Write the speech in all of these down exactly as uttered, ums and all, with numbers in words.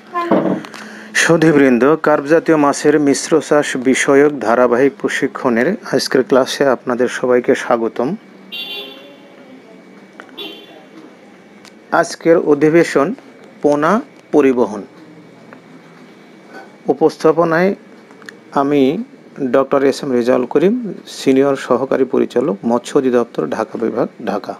সুধীবৃন্দ, carp জাতীয় মাছের মিশ্র চাষ বিষয়ক ধারাবাহিক প্রশিক্ষণের আজকের ক্লাসে আপনাদের সবাইকে স্বাগতম। আজকের অধিবেশন পোনা পরিবহন। উপস্থাপনায় আমি doctor S M Rezaul Karim, senior সহকারী পরিচালক, মৎস্য অধিদপ্তর, ঢাকা বিভাগ, ঢাকা।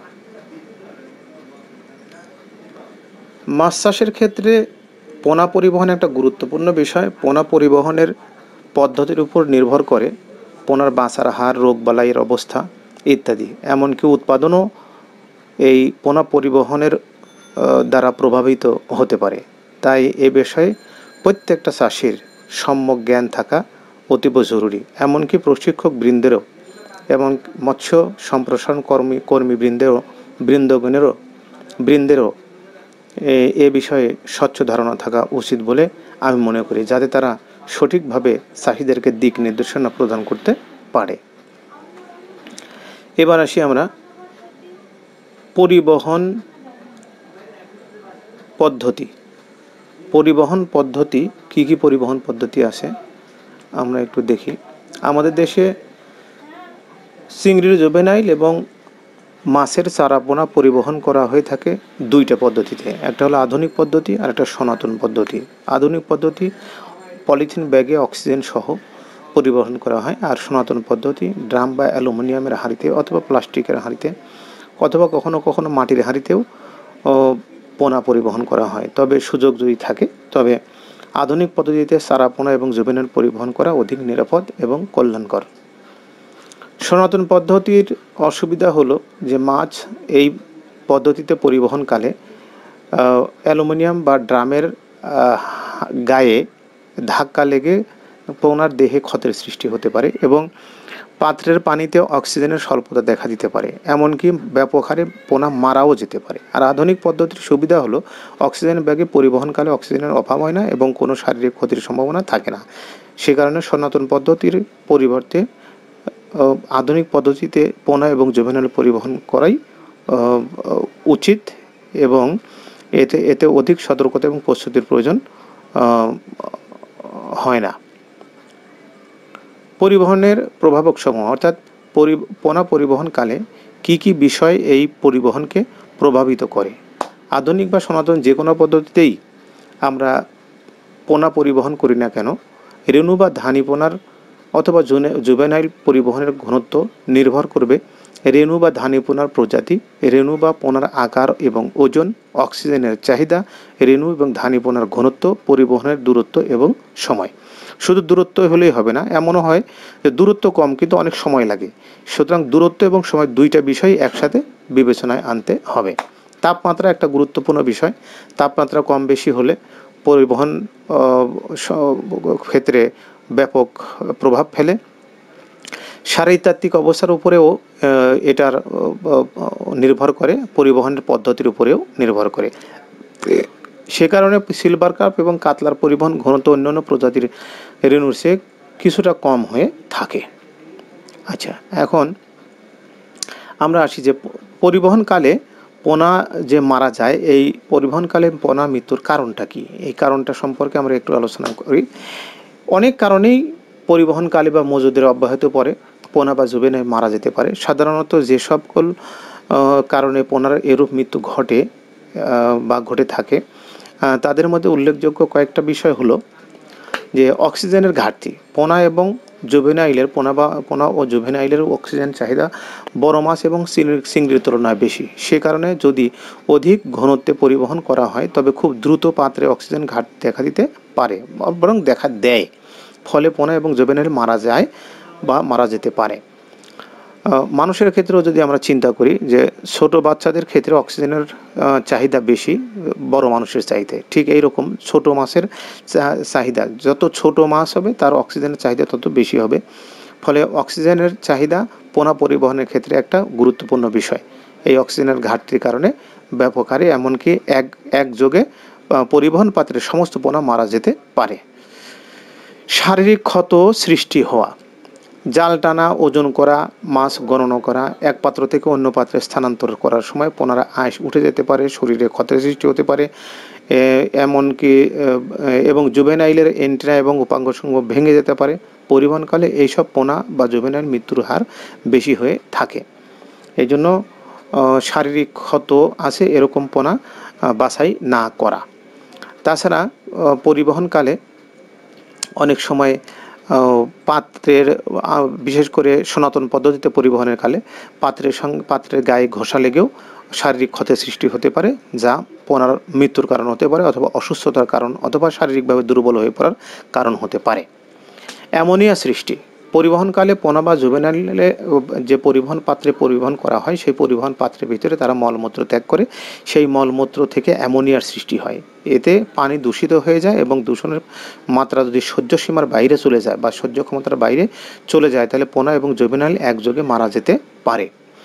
মাছ চাষের ক্ষেত্রে পোনা পরিবহন একটা গুরুত্বপূর্ণ বিষয়। পোনা পরিবহনের পদ্ধতির উপর নির্ভর করে পোনার বাঁচার হার, রোগবালাইয়ের অবস্থা ইত্যাদি। এমনকি উৎপাদনও এই পোনা পরিবহনের দ্বারা প্রভাবিত হতে পারে। তাই এ বিষয়ে প্রত্যেকটা চাষির সম্যক জ্ঞান থাকা অতীব জরুরি। এমনকি প্রশিক্ষক বৃন্দেরও এবং মৎস্য সম্প্রসারণ কর্মী কর্মীবৃন্দেরও বৃন্দগণেরও বৃন্দেরও এ বিষয়ে স্বচ্ছ ধারণা থাকা উচিত বলে আমি মনে করি, যাতে তারা সঠিকভাবে চাষিদেরকে দিক নির্দেশনা প্রদান করতে পারে। এবার আসি আমরা পরিবহন পদ্ধতি। পরিবহন পদ্ধতি কি কি পরিবহন পদ্ধতি আছে আমরা একটু দেখি। আমাদের দেশে চিংড়ির জুভেনাইল এবং মাছের চারাপোনা পরিবহন করা হয়ে থাকে দুইটা পদ্ধতিতে। একটা হলো আধুনিক পদ্ধতি আর একটা সনাতন পদ্ধতি। আধুনিক পদ্ধতি পলিথিন ব্যাগে অক্সিজেন সহ পরিবহন করা হয়, আর সনাতন পদ্ধতি ড্রাম বা অ্যালুমিনিয়ামের হাঁড়িতে অথবা প্লাস্টিকের হাঁড়িতে অথবা কখনো কখনো মাটির হাঁড়িতেও পোনা পরিবহন করা হয়। তবে সুযোগ যদি থাকে তবে আধুনিক পদ্ধতিতে চারাপোনা এবং জুভেনাইল পরিবহন করা অধিক নিরাপদ এবং কল্যাণকর। সনাতন পদ্ধতির অসুবিধা হলো যে মাছ এই পদ্ধতিতে পরিবহনকালে অ্যালুমিনিয়াম বা ড্রামের গায়ে ধাক্কা লেগে পোনার দেহে ক্ষতের সৃষ্টি হতে পারে এবং পাত্রের পানিতে অক্সিজেনের স্বল্পতা দেখা দিতে পারে, এমনকি ব্যাপক হারে পোনা মারাও যেতে পারে। আর আধুনিক পদ্ধতির সুবিধা হলো অক্সিজেন ব্যাগে পরিবহনকালে অক্সিজেনের অভাব হয় না এবং কোনো শারীরিক ক্ষতির সম্ভাবনা থাকে না। সে কারণে সনাতন পদ্ধতির পরিবর্তে আধুনিক পদ্ধতিতে পোনা এবং জুভেনাইল পরিবহন করাই উচিত এবং এতে এতে অধিক সতর্কতা এবং প্রস্তুতির প্রয়োজন হয় না। পরিবহনের প্রভাবক সমূহ, অর্থাৎ পরি পোনা পরিবহনকালে কি কি বিষয় এই পরিবহনকে প্রভাবিত করে। আধুনিক বা সনাতন যে কোনো পদ্ধতিতেই আমরা পোনা পরিবহন করি না কেন, রেণু বা ধানি পোনার অথবা জুভেনাইল পরিবহনের ঘনত্ব নির্ভর করবে রেণু বা ধানি পোনার প্রজাতি, রেণু বা পোনার আকার এবং ওজন, অক্সিজেনের চাহিদা, রেণু এবং ধানি পোনার ঘনত্ব, পরিবহনের দূরত্ব এবং সময়। শুধু দূরত্ব হলেই হবে না, এমনও হয় যে দূরত্ব কম কিন্তু অনেক সময় লাগে। সুতরাং দূরত্ব এবং সময় দুইটা বিষয় একসাথে বিবেচনায় আনতে হবে। তাপমাত্রা একটা গুরুত্বপূর্ণ বিষয়। তাপমাত্রা কম বেশি হলে পরিবহন ক্ষেত্রে ব্যাপক প্রভাব ফেলে। শারীরতাত্ত্বিক অবস্থার উপরেও এটার নির্ভর করে, পরিবহনের পদ্ধতির উপরেও নির্ভর করে। সে কারণে সিলভার কার্প এবং কাতলার পরিবহন ঘনত্ব অন্যান্য প্রজাতির রেণুর চেয়ে কিছুটা কম হয়ে থাকে। আচ্ছা, এখন আমরা আসি যে পরিবহনকালে পোনা যে মারা যায়, এই পরিবহনকালে পোনা মৃত্যুর কারণটা কি, এই কারণটা সম্পর্কে আমরা একটু আলোচনা করি। অনেক কারণেই পরিবহনকালে বা মজুদের অব্যাহত পরে পোনা বা জুভেনাইল মারা যেতে পারে। সাধারণত যে সকল কারণে পোনার এরূপ মৃত্যু ঘটে বা ঘটে থাকে তাদের মধ্যে উল্লেখযোগ্য কয়েকটা বিষয় হলো যে অক্সিজেনের ঘাটতি। পোনা এবং জুভেনাইলের পোনা বা পোনা ও জুভেনাইলের অক্সিজেন চাহিদা বড় মাছ এবং চিংড়ির তুলনায় বেশি। সে কারণে যদি অধিক ঘনত্বে পরিবহন করা হয় তবে খুব দ্রুত পাত্রে অক্সিজেন ঘাটতি দেখা দিতে পারে, বরং দেখা দেয়। ফলে পোনা এবং জুভেনাইল মারা যায় বা মারা যেতে পারে। মানুষের ক্ষেত্রেও যদি আমরা চিন্তা করি যে ছোট বাচ্চাদের ক্ষেত্রে অক্সিজেনের চাহিদা বেশি বড় মানুষের চাহিদা, ঠিক এইরকম ছোট মাছের চাহিদা, যত ছোট মাছ হবে তার অক্সিজেনের চাহিদা তত বেশি হবে। ফলে অক্সিজেনের চাহিদা পোনা পরিবহনের ক্ষেত্রে একটা গুরুত্বপূর্ণ বিষয়। এই অক্সিজেনের ঘাটতির কারণে ব্যাপক হারে এমনকি এক একযোগে পরিবহন পাত্রের সমস্ত পোনা মারা যেতে পারে। শারীরিক ক্ষত সৃষ্টি হওয়া, জাল টানা, ওজন করা, মাছ গণনা করা, এক পাত্র থেকে অন্য পাত্রে স্থানান্তর করার সময় পোনার আঁশ উঠে যেতে পারে, শরীরে ক্ষতের সৃষ্টি হতে পারে এমনকি এবং জুভেনাইলের এন্টেনা এবং উপাঙ্গসমূহ ভেঙে যেতে পারে। পরিবহনকালে এইসব পোনা বা জুভেনাইল মৃত্যুর হার বেশি হয়ে থাকে। এই জন্য শারীরিক ক্ষত আছে এরকম পোনা বাছাই না করা। তাছাড়া পরিবহনকালে অনেক সময় পাত্রের, বিশেষ করে সনাতন পদ্ধতিতে পরিবহনের কালে পাত্রের সঙ্গে পাত্রের গায়ে ঘষা লেগেও শারীরিক ক্ষতের সৃষ্টি হতে পারে, যা পোনার মৃত্যুর কারণ হতে পারে অথবা অসুস্থতার কারণ অথবা শারীরিকভাবে দুর্বল হয়ে পড়ার কারণ হতে পারে। অ্যামোনিয়া সৃষ্টি পরিবহনকালে পোনা বা জুভেনাইলে যে পরিবহন পাত্রে পরিবহন করা হয় সেই পরিবহন পাত্রের ভিতরে তারা মলমূত্র ত্যাগ করে, সেই মলমূত্র থেকে অ্যামোনিয়ার সৃষ্টি হয়। এতে পানি দূষিত হয়ে যায় এবং দূষণের মাত্রা যদি সহ্য সীমার বাইরে চলে যায় বা সহ্য ক্ষমতার বাইরে চলে যায় তাহলে পোনা এবং জুভেনাইল একযোগে মারা যেতে পারে।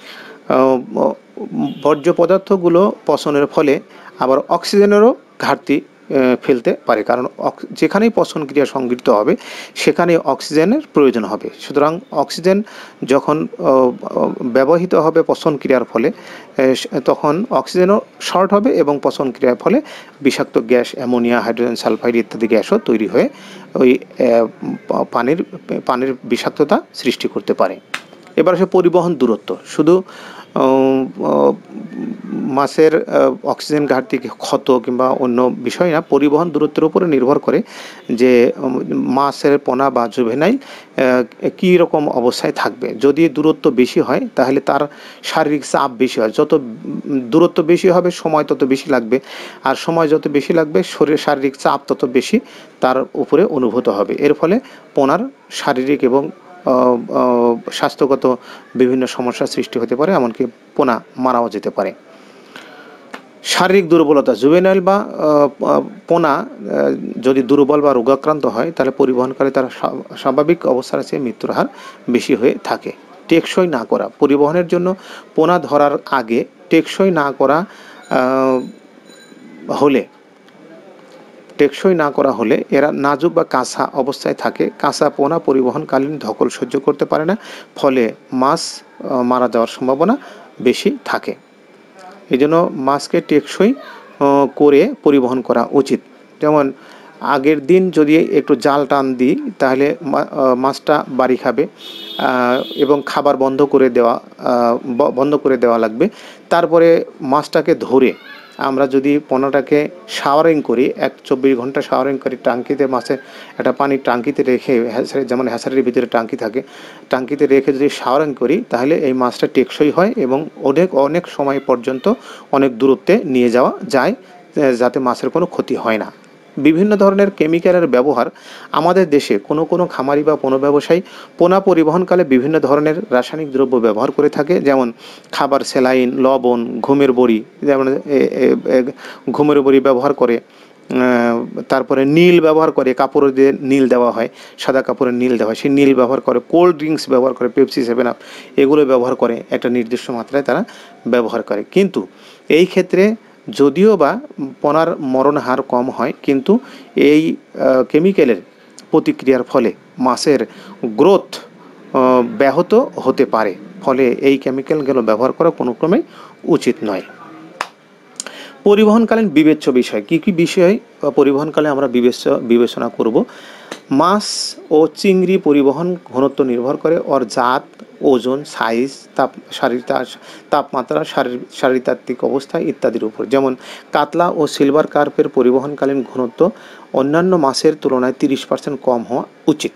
বর্জ্য পদার্থগুলো পচনের ফলে আবার অক্সিজেনেরও ঘাটতি ফেলতে পারে, কারণ যেখানেই পচন ক্রিয়া সংঘটিত হবে সেখানেই অক্সিজেনের প্রয়োজন হবে। সুতরাং অক্সিজেন যখন ব্যবহৃত হবে পচন ক্রিয়ার ফলে তখন অক্সিজেনও শর্ট হবে এবং পচন ক্রিয়ার ফলে বিষাক্ত গ্যাস অ্যামোনিয়া, হাইড্রোজেন সালফাইড ইত্যাদি গ্যাসও তৈরি হয়ে ওই পানির পানির বিষাক্ততা সৃষ্টি করতে পারে। এবার আসে পরিবহন দূরত্ব। শুধু মাছের অক্সিজেন ঘাটতি, ক্ষত কিংবা অন্য বিষয় না, পরিবহন দূরত্বের উপরে নির্ভর করে যে মাছের পোনা বা জুভেনাইল কী রকম অবস্থায় থাকবে। যদি দূরত্ব বেশি হয় তাহলে তার শারীরিক চাপ বেশি হয়। যত দূরত্ব বেশি হবে সময় তত বেশি লাগবে, আর সময় যত বেশি লাগবে শরীর শারীরিক চাপ তত বেশি তার উপরে অনুভূত হবে। এর ফলে পোনার শারীরিক এবং স্বাস্থ্যগত বিভিন্ন সমস্যার সৃষ্টি হতে পারে, এমনকি পোনা মারাও যেতে পারে। শারীরিক দুর্বলতা জুভেনাইল বা পোনা যদি দুর্বল বা রোগাক্রান্ত হয় তাহলে পরিবহনকালে তার স্বাভাবিক অবস্থার চেয়ে মৃত্যুর হার বেশি হয়ে থাকে। টেকসই না করা পরিবহনের জন্য পোনা ধরার আগে টেকসই না করা হলে টেকসই না করা হলে এরা নাজুক বা কাঁচা অবস্থায় থাকে। কাঁচা পোনা পরিবহনকালীন ধকল সহ্য করতে পারে না, ফলে মাছ মারা যাওয়ার সম্ভাবনা বেশি থাকে। এই জন্য মাছকে টেকসই করে পরিবহন করা উচিত। যেমন আগের দিন যদি একটু জাল টান দিই তাহলে মাছটা বাড়ি খাবে এবং খাবার বন্ধ করে দেওয়া বন্ধ করে দেওয়া লাগবে। তারপরে মাছটাকে ধরে আমরা যদি পোনাটাকে শাওয়ারিং করি, এক চব্বিশ ঘন্টা শাওয়ারিং করি টাঙ্কিতে, মাছের একটা পানির টাঙ্কিতে রেখে, যেমন হ্যাচারির ভিতরে টাঙ্কি থাকে, টাঙ্কিতে রেখে যদি শাওয়ারিং করি তাহলে এই মাছটা টেকসই হয় এবং অনেক অনেক সময় পর্যন্ত অনেক দূরত্বে নিয়ে যাওয়া যায়, যাতে মাছের কোনো ক্ষতি হয় না। বিভিন্ন ধরনের কেমিক্যালের ব্যবহার আমাদের দেশে কোনো কোনো খামারি বা পোনা ব্যবসায়ী পোনা পরিবহনকালে বিভিন্ন ধরনের রাসায়নিক দ্রব্য ব্যবহার করে থাকে। যেমন খাবার স্যালাইন, লবণ, ঘুমের বড়ি, যেমন ঘুমের বড়ি ব্যবহার করে, তারপরে নীল ব্যবহার করে, কাপড় দিয়ে নীল দেওয়া হয়, সাদা কাপড়ে নীল দেওয়া হয়, সেই নীল ব্যবহার করে, কোল্ড ড্রিঙ্কস ব্যবহার করে, পেপসি, সেভেন আপ এগুলো ব্যবহার করে, একটা নির্দিষ্ট মাত্রায় তারা ব্যবহার করে। কিন্তু এই ক্ষেত্রে যদিও বা পোনার মরণ হার কম হয়, কিন্তু এই কেমিক্যালের প্রতিক্রিয়ার ফলে মাছের গ্রোথ ব্যাহত হতে পারে, ফলে এই কেমিক্যালগুলো ব্যবহার করা কোনো ক্রমেই উচিত নয়। পরিবহনকালীন বিবেচ্য বিষয় কী কী বিষয় পরিবহনকালে আমরা বিবেচ্য বিবেচনা করব? মাছ ও চিংড়ি পরিবহন ঘনত্ব নির্ভর করে ওর জাত, ওজন, সাইজ, তাপ শারীরিক তাপমাত্রা, শারীরতাত্ত্বিক অবস্থা ইত্যাদির উপর। যেমন কাতলা ও সিলভার কার্পের পরিবহনকালীন ঘনত্ব অন্যান্য মাছের তুলনায় তিরিশ পার্সেন্ট কম হওয়া উচিত।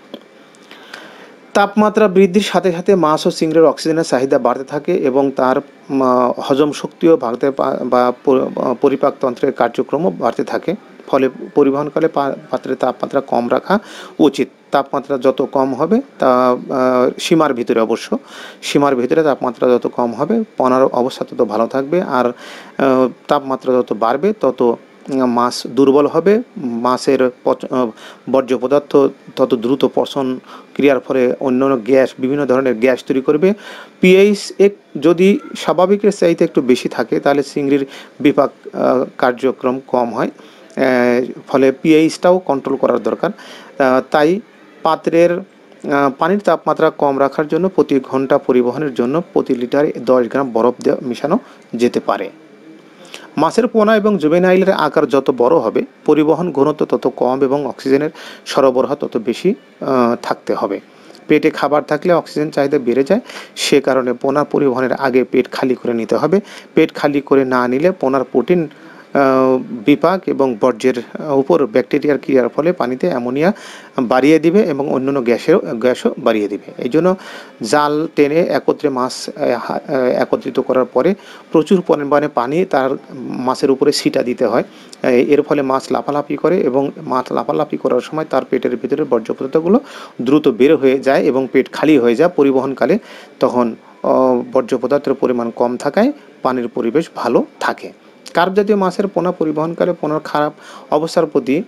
তাপমাত্রা বৃদ্ধির সাথে সাথে মাছ ও চিংড়ির অক্সিজেনের চাহিদা বাড়তে থাকে এবং তার হজম শক্তিও বাড়তে বা পরিপাকতন্ত্রের কার্যক্রমও বাড়তে থাকে। ফলে পরিবহনকালে পাত্রের তাপমাত্রা কম রাখা উচিত। তাপমাত্রা যত কম হবে তা সীমার ভিতরে, অবশ্য সীমার ভিতরে তাপমাত্রা যত কম হবে পোনার অবস্থা তত ভালো থাকবে, আর তাপমাত্রা যত বাড়বে তত মাছ দুর্বল হবে, মাছের বর্জ্য পদার্থ তত দ্রুত পচন ক্রিয়ার ফলে অন্যান্য গ্যাস, বিভিন্ন ধরনের গ্যাস তৈরি করবে। পিএইচ এক যদি স্বাভাবিকের চাইতে একটু বেশি থাকে তাহলে চিংড়ির বিপাক কার্যক্রম কম হয়, ফলে পিএইচটাও কন্ট্রোল করার দরকার। তাই পাত্রের পানির তাপমাত্রা কম রাখার জন্য প্রতি ঘন্টা পরিবহনের জন্য প্রতি লিটারে দশ গ্রাম বরফ দেওয়া মেশানো যেতে পারে। মাছের পোনা এবং জুভেনাইলের আকার যত বড় হবে পরিবহন ঘনত্ব তত কম এবং অক্সিজেনের সরবরাহ তত বেশি থাকতে হবে। পেটে খাবার থাকলে অক্সিজেন চাহিদা বেড়ে যায়, সে কারণে পোনা পরিবহনের আগে পেট খালি করে নিতে হবে। পেট খালি করে না নিলে পোনার প্রোটিন বিপাক এবং বর্জ্যের উপর ব্যাকটেরিয়ার ক্রিয়ার ফলে পানিতে অ্যামোনিয়া বাড়িয়ে দিবে এবং অন্যান্য গ্যাসেও গ্যাসও বাড়িয়ে দিবে। এই জন্য জাল টেনে একত্রে মাছ একত্রিত করার পরে প্রচুর পরিমাণে পানি তার মাছের উপরে ছিটা দিতে হয়। এর ফলে মাছ লাফালাফি করে এবং মাছ লাফালাফি করার সময় তার পেটের ভিতরে বর্জ্য পদার্থগুলো দ্রুত বের হয়ে যায় এবং পেট খালি হয়ে যায় পরিবহনকালে। তখন বর্জ্য পদার্থের পরিমাণ কম থাকায় পানির পরিবেশ ভালো থাকে। কার্প জাতীয় মাছের পোনা পরিবহনকালে পোনার খারাপ অবস্থার প্রতি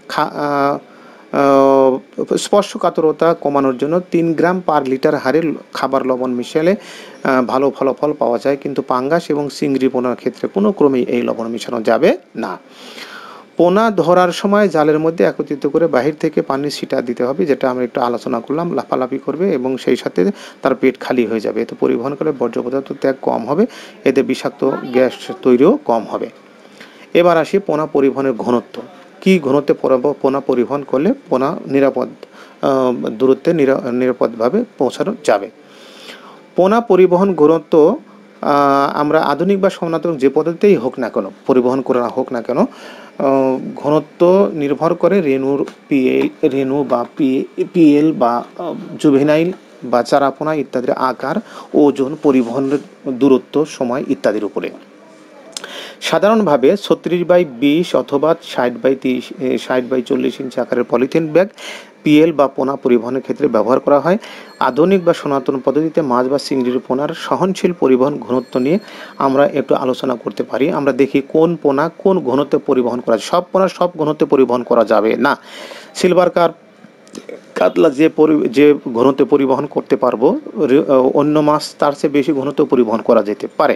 স্পর্শকাতরতা কমানোর জন্য তিন গ্রাম পার লিটার হারে খাবার লবণ মিশালে ভালো ফলাফল পাওয়া যায়, কিন্তু পাঙ্গাস এবং চিংড়ি পোনার ক্ষেত্রে কোনো ক্রমেই এই লবণ মেশানো যাবে না। পোনা ধরার সময় জালের মধ্যে একত্রিত করে বাহির থেকে পানি ছিটা দিতে হবে, যেটা আমরা একটু আলোচনা করলাম। লাফালাফি করবে এবং সেই সাথে তার পেট খালি হয়ে যাবে। এতে পরিবহন করে বর্জ্য পদার্থ ত্যাগ কম হবে, এতে বিষাক্ত গ্যাস তৈরিও কম হবে। এবার আসি পোনা পরিবহনের ঘনত্ব। কি ঘনত্বে পোনা পরিবহন করলে পোনা নিরাপদ দূরত্বে নিরাপদভাবে পৌঁছানো যাবে। পোনা পরিবহন ঘনত্ব আমরা আধুনিক বা সনাতন যে পদ্ধতিতেই হোক না কেন পরিবহন করা হোক না কেন, ঘনত্ব নির্ভর করে রেণুর পিএল রেণু বা পিএল বা জুভেনাইল বা চারাপোনা ইত্যাদির আকার, ওজন, পরিবহনের দূরত্ব, সময় ইত্যাদির উপরে। সাধারণভাবে ছত্রিশ বাই বিশ অথবা ষাট বাই তিরিশ ষাট বাই চল্লিশ ইঞ্চি আকারের পলিথিন ব্যাগ পিএল বা পোনা পরিবহনের ক্ষেত্রে ব্যবহার করা হয়। আধুনিক বা সনাতন পদ্ধতিতে মাছ বা চিংড়ির পোনার সহনশীল পরিবহন ঘনত্ব নিয়ে আমরা একটু আলোচনা করতে পারি। আমরা দেখি কোন পোনা কোন ঘনত্বে পরিবহন করা যায়। সব পোনা সব ঘনত্বে পরিবহন করা যাবে না। সিলভার কার্প, কাতলা যে যে ঘনত্বে পরিবহন করতে পারবো, অন্য মাছ তার চেয়ে বেশি ঘনত্বে পরিবহন করা যেতে পারে।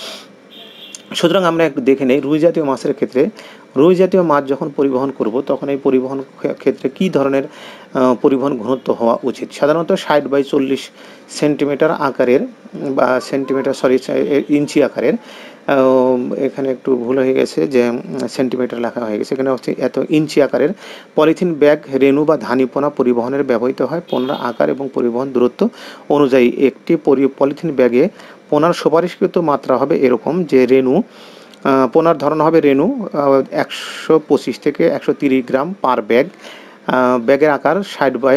সুতরাং আমরা একটু দেখে নেই রুই জাতীয় মাছের ক্ষেত্রে। রুই জাতীয় মাছ যখন পরিবহন করব তখন এই পরিবহন ক্ষেত্রে কী ধরনের পরিবহন ঘনত্ব হওয়া উচিত। সাধারণত ষাট বাই চল্লিশ সেন্টিমিটার আকারের বা সেন্টিমিটার সরি ইঞ্চি আকারের, এখানে একটু ভুল হয়ে গেছে যে সেন্টিমিটার লেখা হয়ে গেছে, এখানে হচ্ছে এত ইঞ্চি আকারের পলিথিন ব্যাগ রেণু বা ধানিপোনা পরিবহনের ব্যবহৃত হয়। পোনার আকার এবং পরিবহন দূরত্ব অনুযায়ী একটি পলিথিন ব্যাগে পোনার সুপারিশকৃত মাত্রা হবে এরকম যে রেণু পোনার ধরন হবে রেণু একশো পঁচিশ থেকে একশো তিরিশ গ্রাম পার ব্যাগ। ব্যাগের আকার ষাট বাই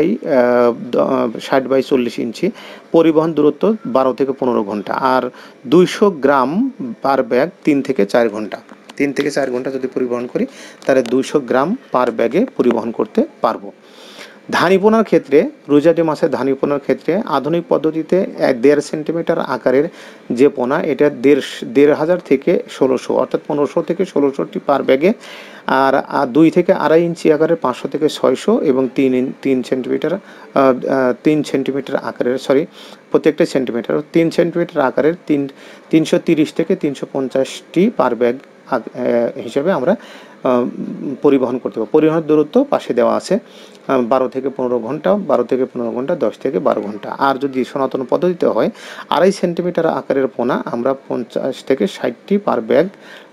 ষাট বাই চল্লিশ ইঞ্চি। পরিবহন দূরত্ব বারো থেকে পনেরো ঘন্টা। আর দুইশো গ্রাম পার ব্যাগ তিন থেকে চার ঘন্টা তিন থেকে চার ঘন্টা যদি পরিবহন করি তাহলে দুইশো গ্রাম পার ব্যাগে পরিবহন করতে পারবো। ধানিপোনার ক্ষেত্রে রুই জাতীয় মাছের ধানিপোনার ক্ষেত্রে আধুনিক পদ্ধতিতে দেড় সেন্টিমিটার আকারের যে পোনা, এটা দেড় দেড় হাজার থেকে ষোলোশো অর্থাৎ পনেরোশো থেকে ষোলোশোটি পার ব্যাগে। আর দুই থেকে আড়াই ইঞ্চি আকারের পাঁচশো থেকে ছয়শো এবং তিন তিন সেন্টিমিটার তিন সেন্টিমিটার আকারের সরি প্রত্যেকটা সেন্টিমিটার তিন সেন্টিমিটার আকারের তিন তিনশো তিরিশ থেকে তিনশো পঞ্চাশটি পার ব্যাগ হিসেবে আমরা পরিবহন করতে পারবো। পরিবহনের দূরত্ব পাশে দেওয়া আছে বারো থেকে পনেরো ঘন্টা বারো থেকে পনেরো ঘন্টা দশ থেকে বারো ঘন্টা। আর যদি সনাতন পদ্ধতিতে হয় আড়াই সেন্টিমিটার আকারের পোনা আমরা পঞ্চাশ থেকে ষাটটি পার ব্যাগ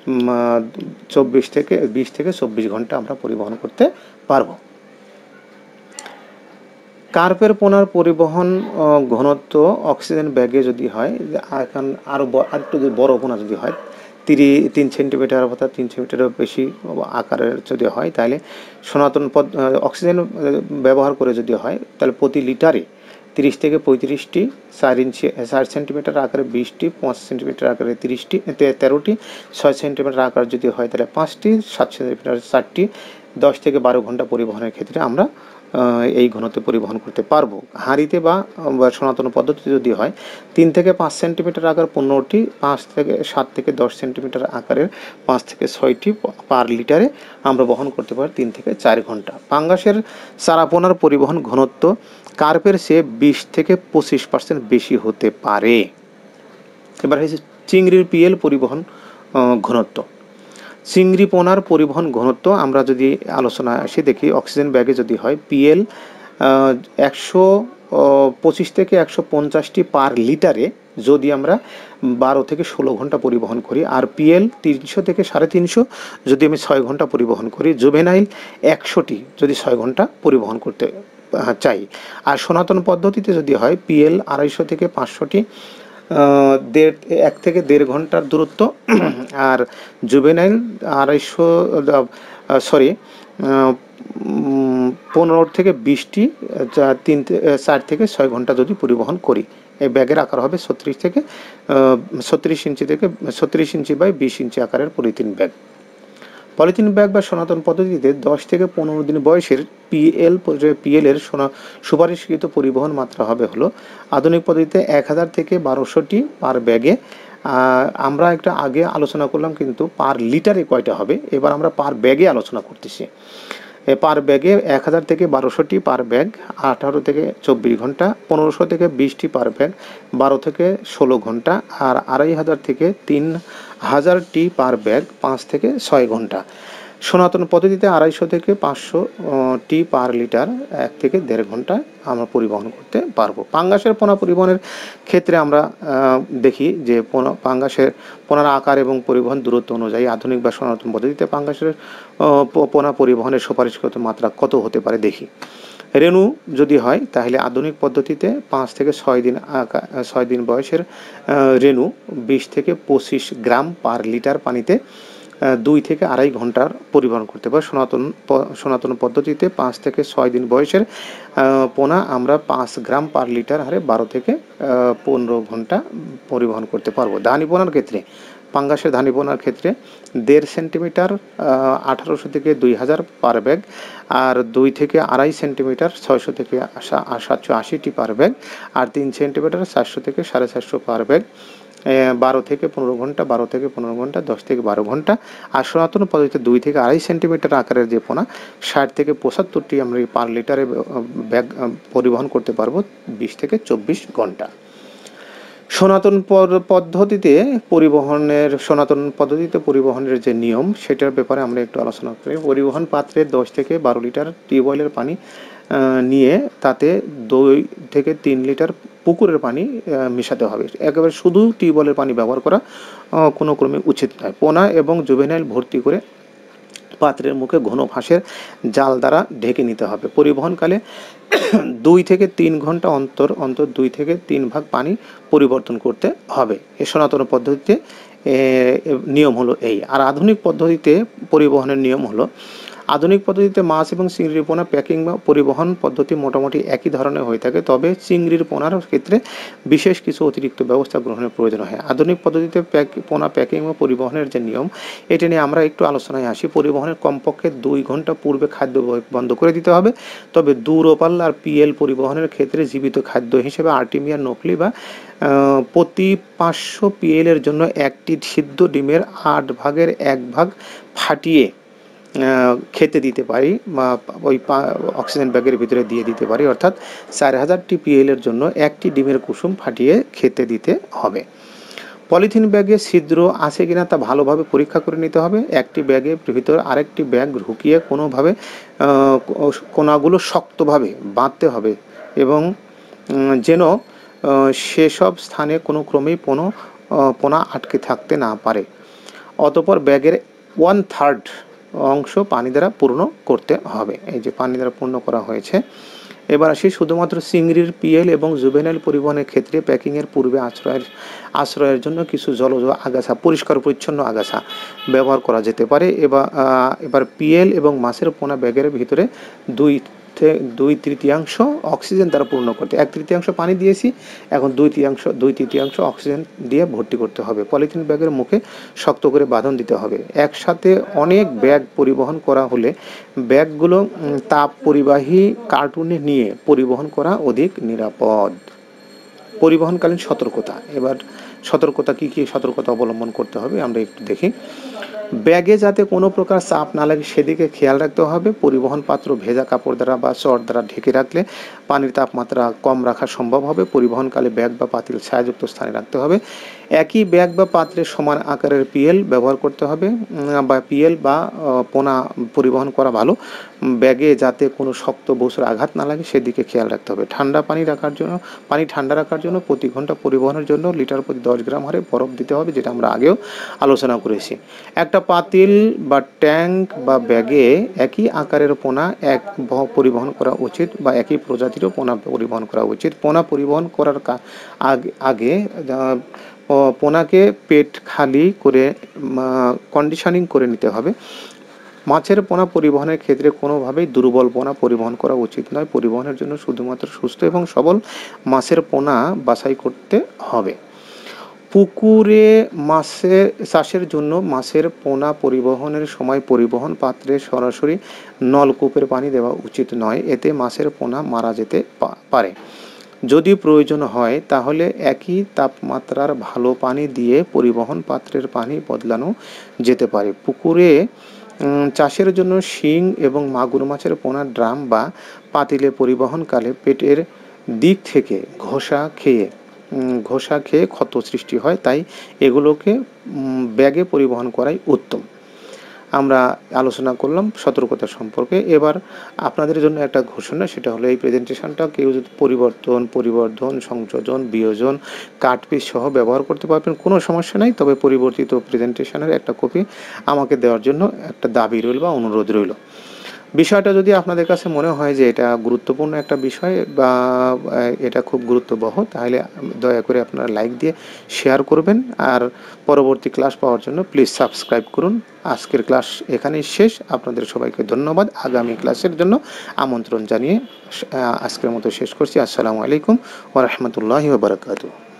চব্বিশ থেকে বিশ থেকে চব্বিশ ঘন্টা আমরা পরিবহন করতে পারবো। কার্পের পোনার পরিবহন ঘনত্ব অক্সিজেন ব্যাগে যদি হয়, এখন আরও আরেকটু যদি বড় পোনা যদি হয় তিরি তিন সেন্টিমিটার অর্থাৎ তিন সেন্টিমিটারের বেশি আকারের যদি হয় তাহলে সনাতন পদ অক্সিজেন ব্যবহার করে যদি হয় তাহলে প্রতি লিটারে তিরিশ থেকে পঁয়ত্রিশটি চার ইঞ্চি চার সেন্টিমিটার আকারে বিশটি, পাঁচ সেন্টিমিটার আকারে তিরিশটি তেরোটি, ছয় সেন্টিমিটার আকার যদি হয় তাহলে পাঁচটি, সাত সেন্টিমিটার চারটি। দশ থেকে বারো ঘন্টা পরিবহনের ক্ষেত্রে আমরা এই ঘনত্বে পরিবহন করতে পারবো। হাঁড়িতে বা সনাতন পদ্ধতি যদি হয় তিন থেকে পাঁচ সেন্টিমিটার আকার পনেরোটি, পাঁচ থেকে সাত থেকে দশ সেন্টিমিটার আকারের পাঁচ থেকে ছয়টি পার লিটারে আমরা বহন করতে পারি তিন থেকে চার ঘন্টা। পাঙ্গাসের চারাপোনার পরিবহন ঘনত্ব কার্পের চেয়ে বিশ থেকে পঁচিশ পার্সেন্ট বেশি হতে পারে। এবার হয়েছে চিংড়ির পিএল পরিবহন ঘনত্ব। চিংড়ি পোনার পরিবহন ঘনত্ব আমরা যদি আলোচনায় আসি দেখি অক্সিজেন ব্যাগে যদি হয় পিএল একশো পঁচিশ থেকে একশো পঞ্চাশটি পার লিটারে যদি আমরা বারো থেকে ষোলো ঘন্টা পরিবহন করি। আর পিএল তিনশো থেকে সাড়ে তিনশো যদি আমি ছয় ঘন্টা পরিবহন করি। জুভেনাইল একশোটি যদি ছয় ঘন্টা পরিবহন করতে চাই। আর সনাতন পদ্ধতিতে যদি হয় পিএল আড়াইশো থেকে পাঁচশোটি দেড় এক থেকে দেড় ঘন্টার দূরত্ব, আর জুভেনাইল আড়াইশো সরি পনেরো থেকে বিশটি তিন চার থেকে ছয় ঘন্টা যদি পরিবহন করি। এই ব্যাগের আকার হবে ছত্রিশ থেকে ছত্রিশ ইঞ্চি থেকে ছত্রিশ ইঞ্চি বাই বিশ ইঞ্চি আকারের পলিথিন ব্যাগ। পলিথিন ব্যাগ বা সনাতন পদ্ধতিতে দশ থেকে পনেরো দিন বয়সের পিএল পিএল এর সুপারিশকৃত পরিবহন মাত্রা হবে হলো আধুনিক পদ্ধতিতে এক হাজার থেকে বারোশোটি পার ব্যাগে। আমরা একটা আগে আলোচনা করলাম কিন্তু পার লিটারে কয়টা হবে, এবার আমরা পার ব্যাগে আলোচনা করতেছি। পার ব্যাগে এক হাজার থেকে বারোশোটি পার ব্যাগ, আঠারো থেকে চব্বিশ ঘন্টা, পনেরোশো থেকে বিশটি পার ব্যাগ, বারো থেকে ষোলো ঘন্টা, আর আড়াই হাজার থেকে তিন হাজারটি পার ব্যাগ, পাঁচ থেকে ছয় ঘন্টা। সনাতন পদ্ধতিতে আড়াইশো থেকে পাঁচশো টি পার লিটার, এক থেকে দেড় ঘন্টা আমরা পরিবহন করতে পারবো। পাঙ্গাসের পোনা পরিবহনের ক্ষেত্রে আমরা দেখি যে পোনা পাঙ্গাসের পোনার আকার এবং পরিবহন দূরত্ব অনুযায়ী আধুনিক বা সনাতন পদ্ধতিতে পাঙ্গাসের পোনা পরিবহনের সুপারিশকৃত মাত্রা কত হতে পারে দেখি। রেণু যদি হয় তাহলে আধুনিক পদ্ধতিতে পাঁচ থেকে ছয় দিন ছয় দিন বয়সের রেণু বিশ থেকে পঁচিশ গ্রাম পার লিটার পানিতে দুই থেকে আড়াই ঘন্টার পরিবহন করতে পারে। সনাতন সনাতন পদ্ধতিতে পাঁচ থেকে ছয় দিন বয়সের পোনা আমরা পাঁচ গ্রাম পার লিটার হারে বারো থেকে পনেরো ঘন্টা পরিবহন করতে পারবো। ধানি পোনার ক্ষেত্রে পাঙ্গাসের ধানি পোনার ক্ষেত্রে দেড় সেন্টিমিটার আঠারোশো থেকে দুই হাজার পার ব্যাগ, আর দুই থেকে আড়াই সেন্টিমিটার ছয়শো থেকে সাতশো আশিটি পার ব্যাগ, আর তিন সেন্টিমিটার চারশো থেকে সাড়ে চারশো পার ব্যাগ, বারো থেকে পনেরো ঘন্টা, বারো থেকে পনেরো ঘন্টা, দশ থেকে বারো ঘন্টা। আর সনাতন পদ্ধতিতে দুই থেকে আড়াই সেন্টিমিটার আকারের যে পোনা ষাট থেকে পঁচাত্তরটি আমরা পার লিটারে ব্যাগ পরিবহন করতে পারবো বিশ থেকে চব্বিশ ঘন্টা। সনাতন পদ্ধতিতে পরিবহনের সনাতন পদ্ধতিতে পরিবহনের যে নিয়ম সেটার ব্যাপারে আমরা একটু আলোচনা করি। পরিবহন পাত্রে দশ থেকে বারো লিটার টিউবওয়েলের পানি নিয়ে তাতে দুই থেকে তিন লিটার পুকুরের পানি মেশাতে হবে। একেবারে শুধু টিউবওয়েলের পানি ব্যবহার করা কোনো ক্রমে উচিত নয়। পোনা এবং জুভেনাইল ভর্তি করে পাত্রের মুখে ঘন ফাঁসের জাল দ্বারা ঢেকে নিতে হবে। পরিবহনকালে দুই থেকে তিন ঘন্টা অন্তর অন্তর দুই থেকে তিন ভাগ পানি পরিবর্তন করতে হবে। এ সনাতন পদ্ধতিতে নিয়ম হলো এই। আর আধুনিক পদ্ধতিতে পরিবহনের নিয়ম হলো আধুনিক পদ্ধতিতে মাছ এবং চিংড়ির পোনা প্যাকিং বা পরিবহন পদ্ধতি মোটামুটি একই ধরনের হয়ে থাকে, তবে চিংড়ির পোনার ক্ষেত্রে বিশেষ কিছু অতিরিক্ত ব্যবস্থা গ্রহণের প্রয়োজন হয়। আধুনিক পদ্ধতিতে পোনা প্যাকিং বা পরিবহনের যে নিয়ম এটি নিয়ে আমরা একটু আলোচনায় আসি। পরিবহনের কমপক্ষে দুই ঘন্টা পূর্বে খাদ্য বন্ধ করে দিতে হবে, তবে দূরপাল্লার পিএল পরিবহনের ক্ষেত্রে জীবিত খাদ্য হিসেবে আর্টিমিয়া নকলি বা প্রতি পাঁচশো পিএল এর জন্য একটি সিদ্ধ ডিমের আট ভাগের এক ভাগ ফাটিয়ে খেতে দিতে পারি বা ওই অক্সিজেন ব্যাগের ভিতরে দিয়ে দিতে পারি, অর্থাৎ চার হাজার টিপিএল এর জন্য একটি ডিমের কুসুম ফাটিয়ে খেতে দিতে হবে। পলিথিন ব্যাগে ছিদ্র আছে কিনা তা ভালোভাবে পরীক্ষা করে নিতে হবে। একটি ব্যাগের ভিতর আরেকটি ব্যাগ ঢুকিয়ে কোনোভাবে কোনাগুলো শক্তভাবে বাঁধতে হবে এবং যেন সেসব স্থানে কোনো ক্রমেই কোনো পোনা আটকে থাকতে না পারে। অতঃপর ব্যাগের ওয়ান থার্ড অংশ পানি দ্বারা পূর্ণ করতে হবে। এই যে পানি দ্বারা পূর্ণ করা হয়েছে। এবার আসি শুধুমাত্র চিংড়ির পিএল এবং জুভেনাইল পরিবহনের ক্ষেত্রে প্যাকিংয়ের পূর্বে আশ্রয়ের আশ্রয়ের জন্য কিছু জলজ আগাছা, পরিষ্কার পরিচ্ছন্ন আগাছা ব্যবহার করা যেতে পারে। এবার এবার পিএল এবং মাছের পোনা ব্যাগের ভিতরে দুই দুই তৃতীয়াংশ অক্সিজেন দ্বারা পূর্ণ করতে, এক তৃতীয়াংশ পানি দিয়েছি, এখন দুই তৃতীয়াংশ দুই তৃতীয়াংশ অক্সিজেন দিয়ে ভর্তি করতে হবে। পলিথিন ব্যাগের মুখে শক্ত করে বাঁধন দিতে হবে। একসাথে অনেক ব্যাগ পরিবহন করা হলে ব্যাগগুলো তাপ পরিবাহী কার্টুনে নিয়ে পরিবহন করা অধিক নিরাপদ। পরিবহনকালীন সতর্কতা, এবার সতর্কতা কি কি সতর্কতা অবলম্বন করতে হবে আমরা একটু দেখি। ব্যাগে যাতে কোনো প্রকার চাপ না লাগে সেদিকে খেয়াল রাখতে হবে। পরিবহন পাত্র ভেজা কাপড় দ্বারা বা চট দ্বারা ঢেকে রাখলে পানির তাপমাত্রা কম রাখা সম্ভব হবে। পরিবহনকালে ব্যাগ বা পাতিল ছায়াযুক্ত স্থানে রাখতে হবে। একই ব্যাগ বা পাত্রের সমান আকারের পিএল ব্যবহার করতে হবে, বা পিএল বা পোনা পরিবহন করা ভালো। ব্যাগে যাতে কোনো শক্ত বস্তুর আঘাত না লাগে সেদিকে খেয়াল রাখতে হবে। ঠান্ডা পানি রাখার জন্য পানি ঠান্ডা রাখার জন্য প্রতি ঘন্টা পরিবহনের জন্য লিটার প্রতি দশ গ্রাম হারে বরফ দিতে হবে, যেটা আমরা আগেও আলোচনা করেছি। একটা পাতিল বা ট্যাঙ্ক বা ব্যাগে একই আকারের পোনা এক পরিবহন করা উচিত, বা একই প্রজাতিরও পোনা পরিবহন করা উচিত। পোনা পরিবহন করার আগে পোনাকে পেট খালি করে কন্ডিশনিং করে নিতে হবে। মাছের পোনা পরিবহনের ক্ষেত্রে কোনোভাবেই দুর্বল পোনা পরিবহন করা উচিত নয়। পরিবহনের জন্য শুধুমাত্র সুস্থ এবং সবল মাছের পোনা বাছাই করতে হবে। পুকুরে মাছের চাষের জন্য মাছের পোনা পরিবহনের সময় পরিবহন পাত্রে সরাসরি নলকূপের পানি দেওয়া উচিত নয়, এতে মাছের পোনা মারা যেতে পারে। যদি প্রয়োজন হয় তাহলে একই তাপমাত্রার ভালো পানি দিয়ে পরিবহন পাত্রের পানি বদলানো যেতে পারে। পুকুরে চাষের জন্য শিং এবং মাগুর মাছের পোনা ড্রাম বা পাতিলে পরিবহনকালে পেটের দিক থেকে ঘষা খেয়ে ঘষা খেয়ে ক্ষত সৃষ্টি হয়, তাই এগুলোকে ব্যাগে পরিবহন করাই উত্তম। আমরা আলোচনা করলাম সতর্কতা সম্পর্কে। এবার আপনাদের জন্য একটা ঘোষণা, সেটা হলো এই প্রেজেন্টেশনটা কেউ যদি পরিবর্তন পরিবর্ধন সংযোজন বিয়োজন কাটপিস সহ ব্যবহার করতে পারবেন, কোনো সমস্যা নাই। তবে পরিবর্তিত প্রেজেন্টেশনের একটা কপি আমাকে দেওয়ার জন্য একটা দাবি রইল বা অনুরোধ রইল। বিষয়টা যদি আপনাদের কাছে মনে হয় যে এটা গুরুত্বপূর্ণ একটা বিষয় বা এটা খুব গুরুত্ববহ, তাহলে দয়া করে আপনারা লাইক দিয়ে শেয়ার করবেন। আর পরবর্তী ক্লাস পাওয়ার জন্য প্লিজ সাবস্ক্রাইব করুন। আজকের ক্লাস এখানেই শেষ। আপনাদের সবাইকে ধন্যবাদ। আগামী ক্লাসের জন্য আমন্ত্রণ জানিয়ে আজকের মতো শেষ করছি। আসসালামু আলাইকুম ওয়া রাহমাতুল্লাহি ওয়া বারাকাতুহু।